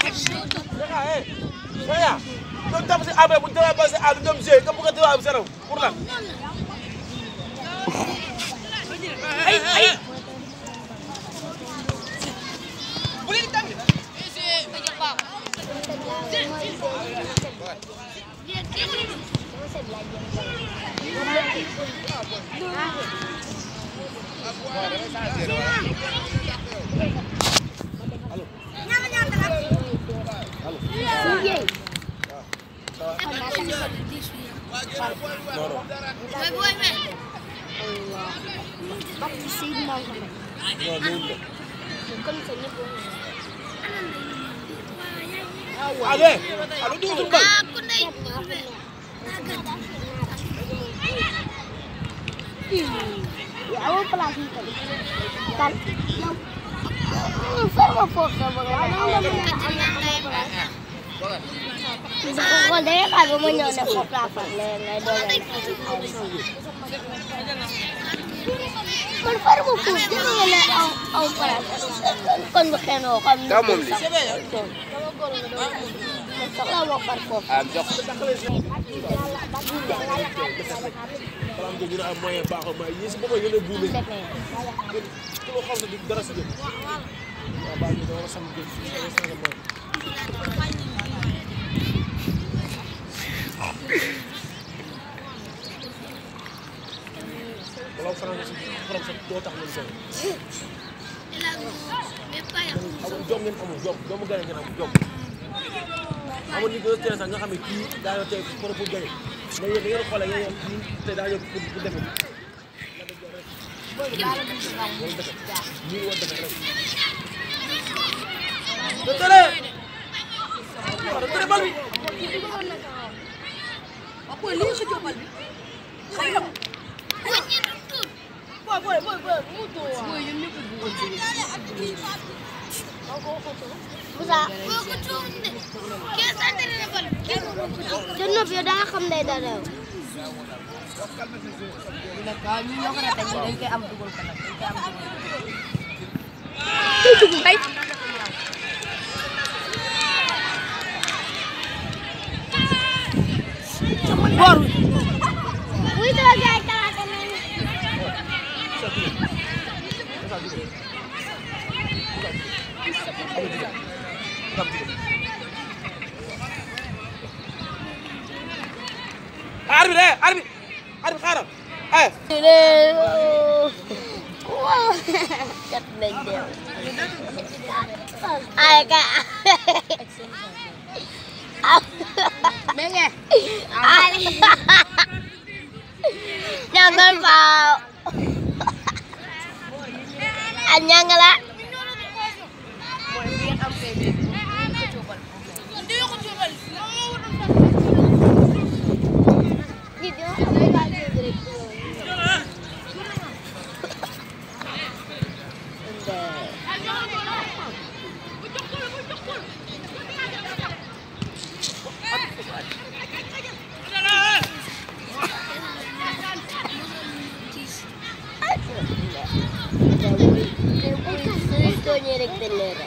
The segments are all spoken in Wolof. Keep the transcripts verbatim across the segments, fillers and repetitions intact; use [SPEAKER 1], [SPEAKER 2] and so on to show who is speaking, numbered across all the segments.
[SPEAKER 1] eh saya ñoo tam si abe bu demee ba si àll ñoom jeu nga bëgg a diwaan zéro pour lan ay ay bu leen tam Ale, alo dugg suñu bal.
[SPEAKER 2] Ya, aku pelatih tadi. Kan, sama foto bagaimana? Kalau dia kalau mau nyoba foto nggak ada. Kan baru mau pulang ya, au au pelatih. Kan bukan kan.
[SPEAKER 3] Kamu ni.
[SPEAKER 2] Masalah mau parkour.
[SPEAKER 3] Amjok.
[SPEAKER 1] Kalau am dina am moyen baaxul ma yi ci bobo yene buule ko lo xam ne dara ci jëm wa ba ñu do sam jëm ci sama mo wala France ci borom sa do tax ñu so amul jom ngeen amul jom jom gaay ngeen am jom amul ni do téré sax nga xamé ki da yo té pour pour gaay mais yéen da ngeen xoolee yéen te daa yóbbu pour pour defee nii woon defee rek. te tere te tere bal bi. waaw booy lii nga jóg bal bi. xëy na. booy booy booy booy mu tuur waaw. booy yéen ñëpp a bëggoon
[SPEAKER 2] Musa. Junub yow da nga xam ne dara.
[SPEAKER 4] ñu ñoo ko rafet dañ koy am dugal ko nag dañ koy am dugal.
[SPEAKER 2] Tey dugg kay. Bor. Wuy dara gaay talaata nañu.
[SPEAKER 1] arbitre eh arbitre arbitre xaaral eh.
[SPEAKER 2] Wow. Cat nañ dem. Ay ka.
[SPEAKER 4] Menge.
[SPEAKER 2] Ay. Jangan pau. Anyang la. Nyerek bener.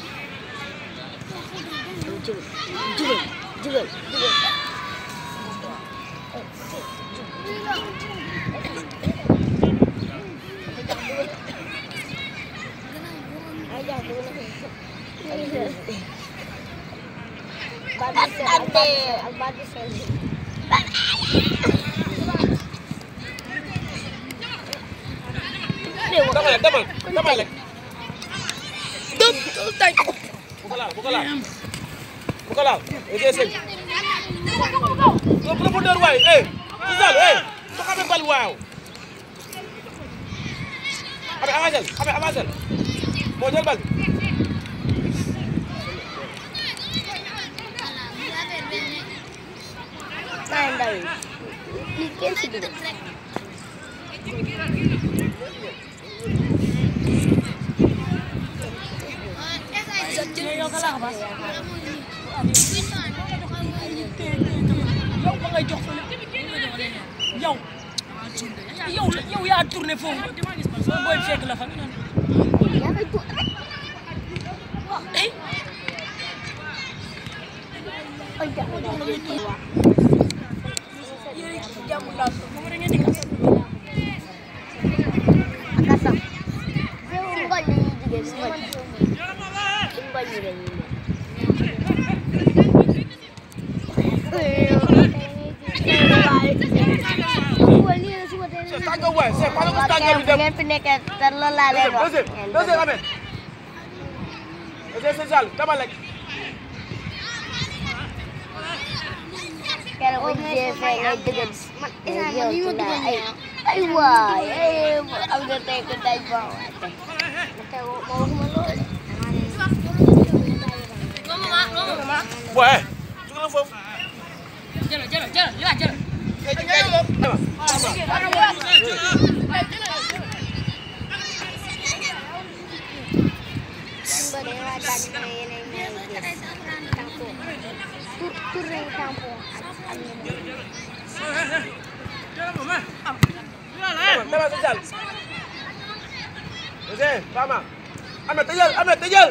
[SPEAKER 2] Jugul, jugul, jugul, jugul.
[SPEAKER 1] Demal demal demal rek.
[SPEAKER 4] Tay.
[SPEAKER 1] Bu ko laal bu ko laal. Bu ko laal. Eh seen. Ko profondeur waay eh. Isal eh. Ko xamé bal waaw. Abi avancel, abi avancel. Moo jël bal.
[SPEAKER 2] Nah, ndaw. Li kenn ci dugg.
[SPEAKER 4] yow ba ngay jox fële yow yow yow yaa tourné foofu booy fekk la fa nga naan
[SPEAKER 2] Yaa fay tu.
[SPEAKER 4] eh jàmm laa ko moom da ngeen di kas
[SPEAKER 2] kasam yow ngoñ la ñuy jigéen si ngoñ si ngoñ yi la ñuy
[SPEAKER 1] tànga waay c'est pas que tànga bi dem
[SPEAKER 2] ngeen fi nekkee te loolu laa leen wax
[SPEAKER 1] deuxième deuxième amee c'est ça dama lekk
[SPEAKER 2] keroog bu ñu jiyee fee ngay dëgër man yow ci laa ay ay waay ay am na tey ko daj ba waate ma tey ma waxuma loolu
[SPEAKER 1] ouais jóg na foofu
[SPEAKER 4] jël jël jël li waa jël
[SPEAKER 1] dama si jàll Ousseyn Fama Ameth tëjal Ameth tëjal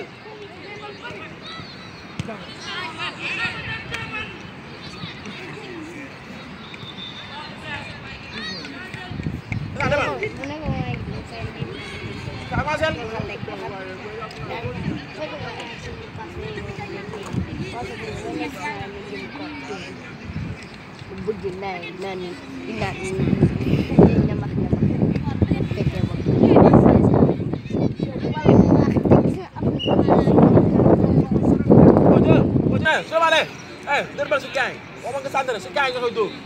[SPEAKER 1] dama dama ka avancé
[SPEAKER 2] bëgg naa naan naan ñamax
[SPEAKER 1] ñamax soo ma lee eh dërbal si gaay wax ma nga sànni si gaay nga koy dóor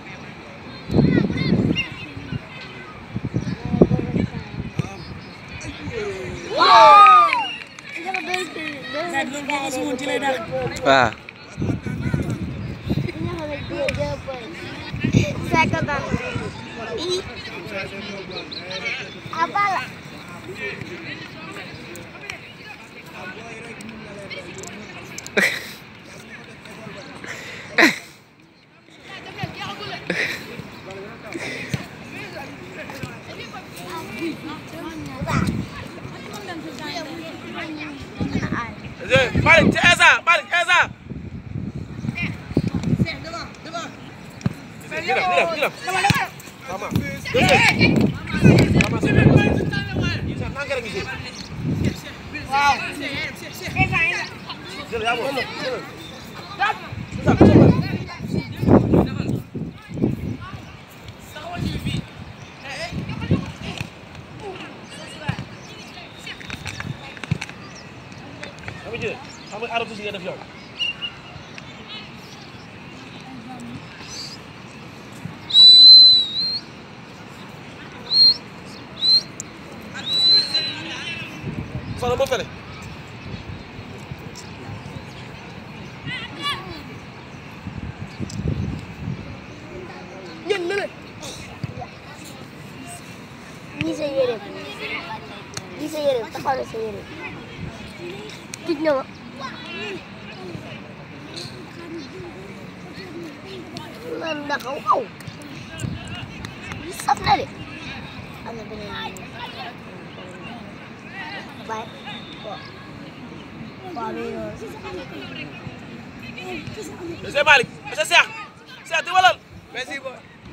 [SPEAKER 3] waaw
[SPEAKER 2] Sekotan. Apalah?
[SPEAKER 1] Balik, Eza, balik, Eza. Dilam, dilam, dilam. Sama. Sama sini. Bisa nangkar gitu. Wow. Jel ya, Bu. Jel. Stop. Stop, stop. Kamu jel. Kamu arah tu sini ada film. Fala mo fele. Yan nene.
[SPEAKER 2] Ni sa yere. Ni sa yere, taxaw na sa yere. Tij na ma. Lan nakaw aw. Saf na de. Ano beneen. Bye.
[SPEAKER 1] Monsieur Malick, monsieur Cheikh. Cheikh di walal. Merci boy.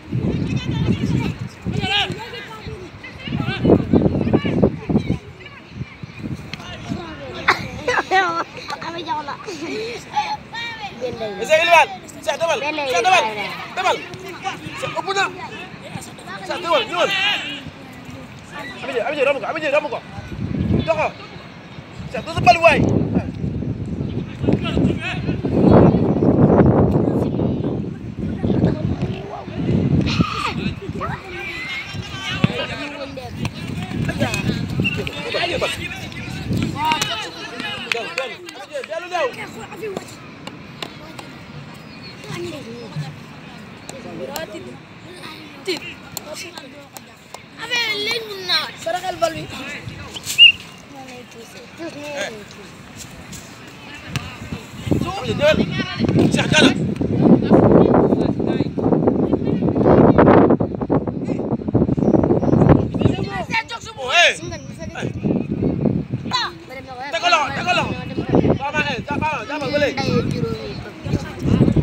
[SPEAKER 2] Ami jaw la.
[SPEAKER 1] Monsieur Iliman, Cheikh demal. Cheikh demal. Demal. Cheikh ëpp na. Cheikh demal, ñëwal. Ami jë, ami jë romb ko, ami jë romb ko. Doxo. Cheikh do sa bal waay.
[SPEAKER 4] Saraxal bal bi.
[SPEAKER 1] Cheikh Gana. Tegolo, tegolo. Mama eh, jàppal, jàppal ba léegi.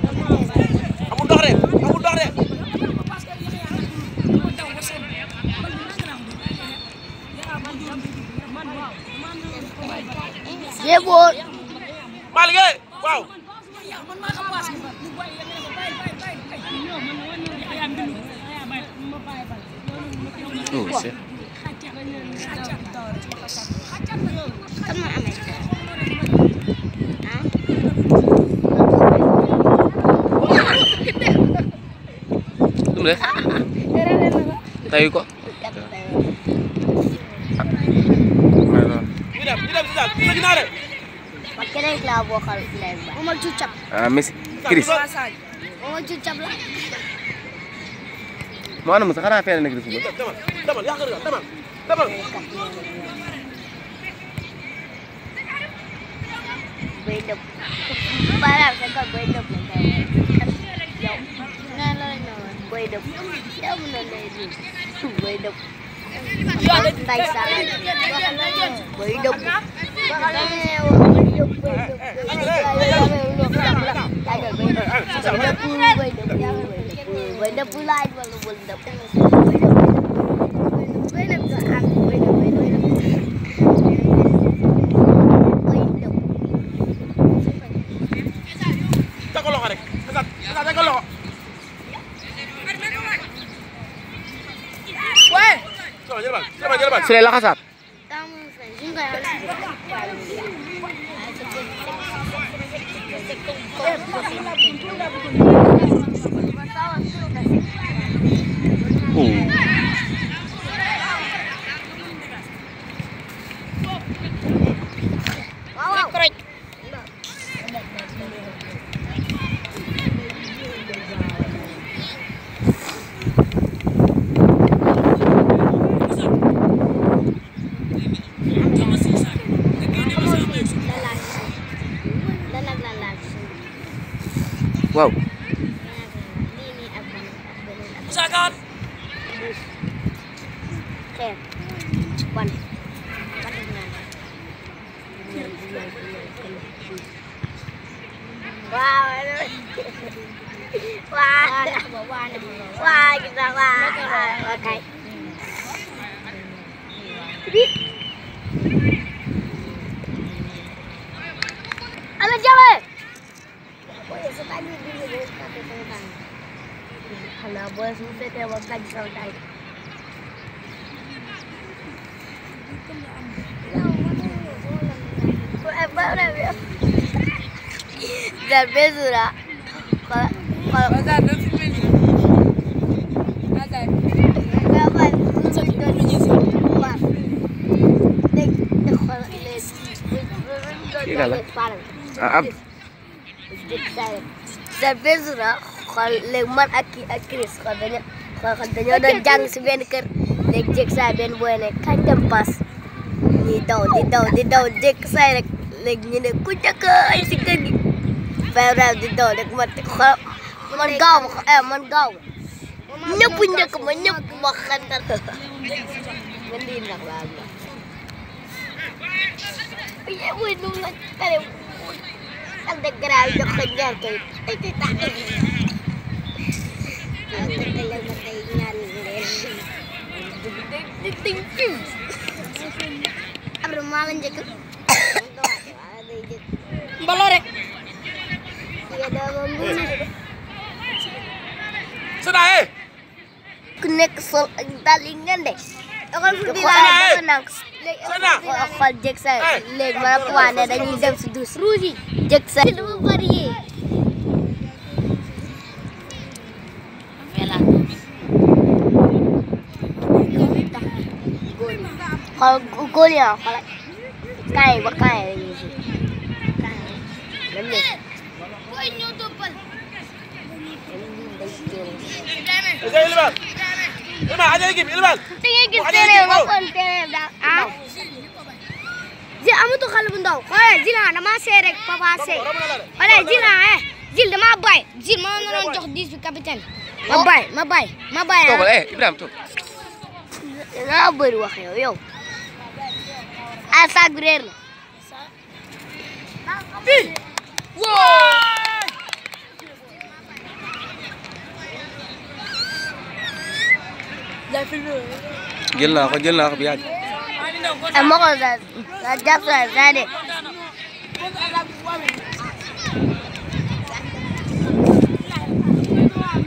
[SPEAKER 1] waaw.
[SPEAKER 4] man maa xam paas mu bàyyi ya nga ne ko bàyyi bàyyi bàyyi non man man yaa bindu yaa bàyyi ma bàyyi bal
[SPEAKER 3] oh c'est
[SPEAKER 2] kan ma amee
[SPEAKER 3] dum def tayu ko
[SPEAKER 1] ñu dem ñu dem si daal sa ginnaaw de.
[SPEAKER 2] ma keneen laa bokkal leen ba Omar Cucap
[SPEAKER 3] ah Messi Chris
[SPEAKER 2] Omar Cucap la
[SPEAKER 3] mo ana musa xana fene nek di football
[SPEAKER 1] demal demal yaa ngi demal demal.
[SPEAKER 2] bay dëpp baaraam sa kaw bay dëpp la yow naa la ñu bay dëpp yow na lay di bay dëpp nday sa bay dëpp bay dëpp laaj wala bay dëpp bay dëpp sa ak bay dëpp bay dëpp
[SPEAKER 1] teg ko loxo rek Esat Esat teg ko loxo.
[SPEAKER 4] ouais
[SPEAKER 1] jël bal jël bal jël bal.
[SPEAKER 3] Sule laxasaat wow
[SPEAKER 4] usahakan
[SPEAKER 2] Ken wan wow wah wah kita wah oke Halo Jawa Kalau bos itu dia makan saudara. Dan besura. Kalau kalau
[SPEAKER 4] bazar do fi mel bazar
[SPEAKER 2] kapan?
[SPEAKER 4] sa ki do ñu ci
[SPEAKER 2] Wah. Dek dek kalau les.
[SPEAKER 3] ah ab
[SPEAKER 2] Dan besura kalau leman aki akris kalau dañu kalau dañu doon jàng ci benn kër léegi jek saa benn boy ne kañ dem pass ñi daw di daw di daw jek saa rek léegi ñu ne ku njëkk ay ci kër gi Fayda di daw rek ma xool man gaaw ma eh man gaaw ñëpp njëkk ma ñëpp ma xantal man lii nag laa la ye muy nu la kare ak de graw jox ko ñaar kay ay tay ta ay tay la ma tay ñaan leen di ting ting abra ma la njëkk
[SPEAKER 4] mbalo rek
[SPEAKER 2] ya dama mu
[SPEAKER 1] Sana eh.
[SPEAKER 2] ku nekk sol ak dal yi ngeen de xool fu bi la nak
[SPEAKER 1] Sana.
[SPEAKER 2] xool jëg sa léegi ma ko wane dañuy dem si douce rouge yi jëg sa dafa bari yàlla xool góor yi xool kaay ba kaay dañuy si kaay dem boy ñoo toppal
[SPEAKER 1] Aja Ilbal. Ilbal aja gim Ilbal.
[SPEAKER 2] Tinggi gis tere nga kon tere da ah ji amatu xale bu ndaw xoolal ji la dama see rek papa see xoolal ji la eh ji dama bay ji ma naroon jox dix bi capitaine ma bay ma bay ma bay
[SPEAKER 3] toogal eh Ibrahima toog
[SPEAKER 2] nga bëri wax yow yow ah saag réer la
[SPEAKER 3] jël naa ko jël naa ko bu yàgg
[SPEAKER 2] eh ma ko sa sa jàpp sa sa de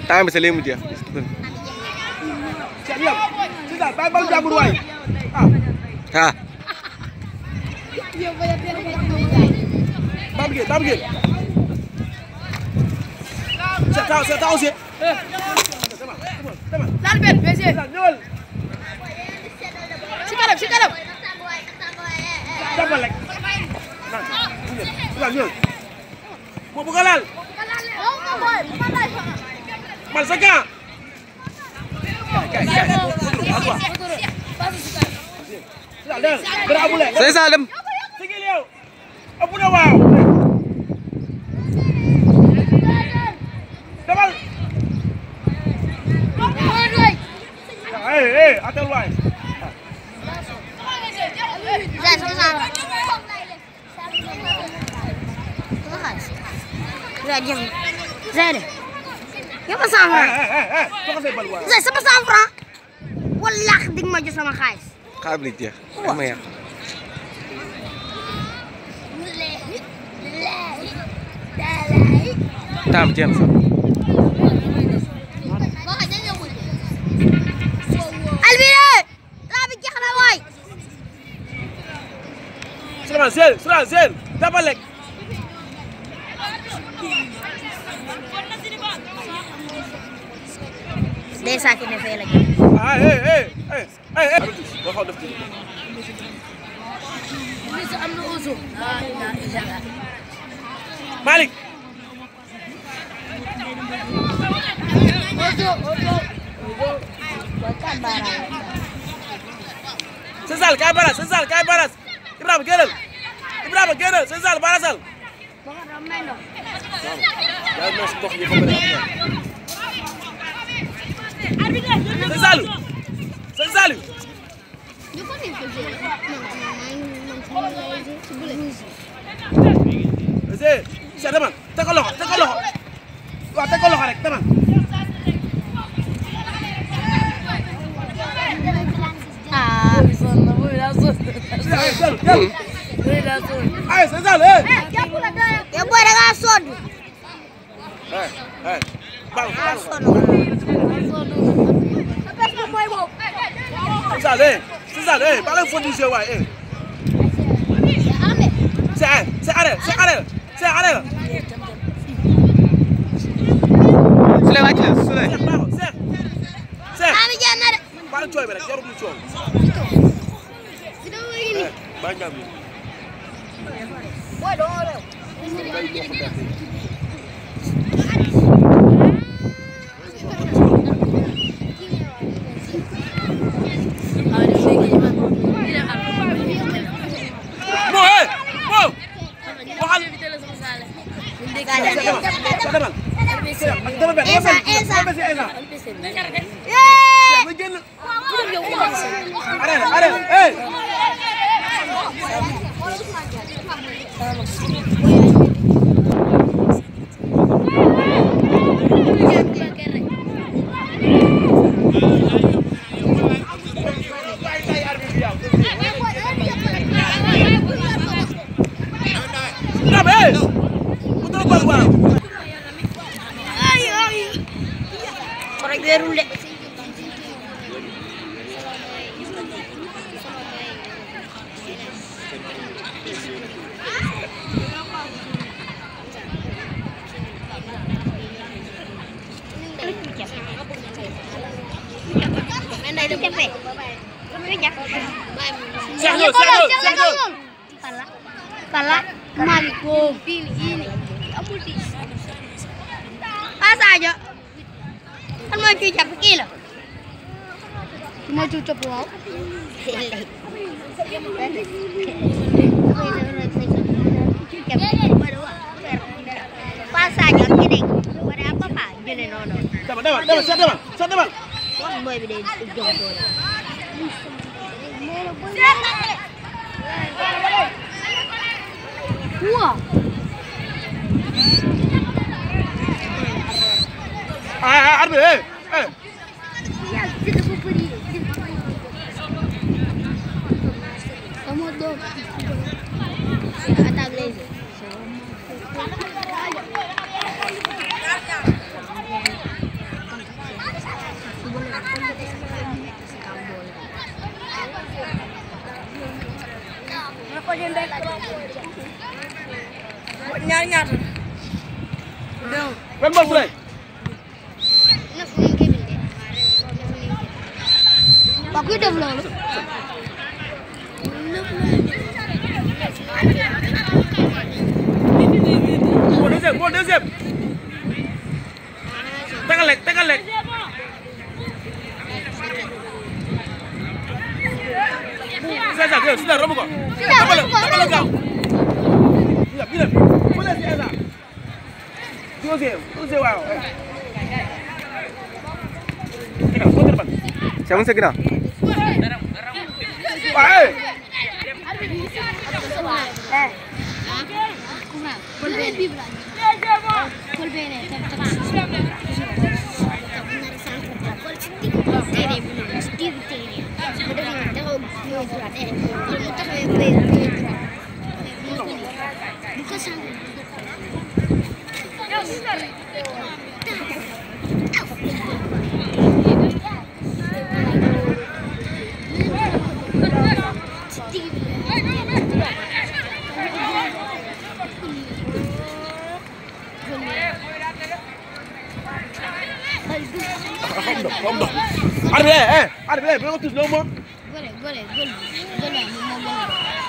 [SPEAKER 3] temps bi sa léegi mu jeex.
[SPEAKER 1] Cheikh yow c'est ça bàyyi bal jàmbur waay ah.
[SPEAKER 3] ah.
[SPEAKER 1] Baba Gueye Baba Gueye. c'est ça c'est ça aussi.
[SPEAKER 4] laal benn B C.
[SPEAKER 1] ñëwal.
[SPEAKER 4] si kanam si kanam.
[SPEAKER 1] jàppal rek. naan ñëwal. moo bëgg a laal. mal sa camp. kay kay kay.
[SPEAKER 3] c'est ça dem.
[SPEAKER 1] sigil yow. ëpp na waaw. demal. eh eh atal waay.
[SPEAKER 2] Zé, yow ma cent franc. Zé sama cent franc. wallaahi dig ma jox sama xaalis.
[SPEAKER 3] xaalis bi jeex. dama yàq. temps jeex na sax.
[SPEAKER 2] Albiré. temps bi jeex na waay.
[SPEAKER 1] Souleymane Sène Souleymane Sène jàppal rek.
[SPEAKER 2] day saaki ne fee la
[SPEAKER 1] ah eh eh eh eh. boo xaw def ci. Malick. c'est ça kay baras c'est ça kay baras Ibrahima génnal Ibrahima génnal c'est ça barasal. C'est Saliou c'est Saliou. c'est c'est demal teg ko loxo teg ko loxo waaw teg ko loxo rek demal.
[SPEAKER 2] ah.
[SPEAKER 1] ay c'est Saliou eh.
[SPEAKER 2] yow booy da ngaa sonn.
[SPEAKER 1] eh eh. baal baal c'est ça eh c'est ça eh ba la fondise waay eh. c'est c'est arrêt c'est arrêt c'est arrêt.
[SPEAKER 3] Souley wàcc na Souley.
[SPEAKER 1] Cheikh baaxul Cheikh. Cheikh
[SPEAKER 2] maa ngi jéem a de.
[SPEAKER 1] baal cooy bi rek jarul ñu coow. baa ngi am
[SPEAKER 2] Kala Maliko ini ini amul di asa aja kan mau cuci apa kilo mau cuci apa wow pas aja kini ada apa pak jadi nono
[SPEAKER 1] dapat dapat dapat saya dapat saya dapat
[SPEAKER 2] boy beda jauh boy Wah.
[SPEAKER 1] Ah, arbe, eh, eh.
[SPEAKER 2] Ya, kita beri. Kamu dong. Kata Glaze.
[SPEAKER 4] ñaata dew
[SPEAKER 1] benn bal Souley
[SPEAKER 2] Ba kuy def loolu
[SPEAKER 1] bon deuxième bon deuxième tegal lekk tegal lekk c'est ça c'est ça romb ko dabal dabal gaaw bi dem ko la c'est ça deuxième deuxième waaw
[SPEAKER 3] Siapa sa ginnaaw
[SPEAKER 1] waaye
[SPEAKER 2] eh
[SPEAKER 1] Om dong. Arbi eh, arbi eh, belum tuh nomor.
[SPEAKER 2] Boleh, boleh, boleh. Boleh, mau mau.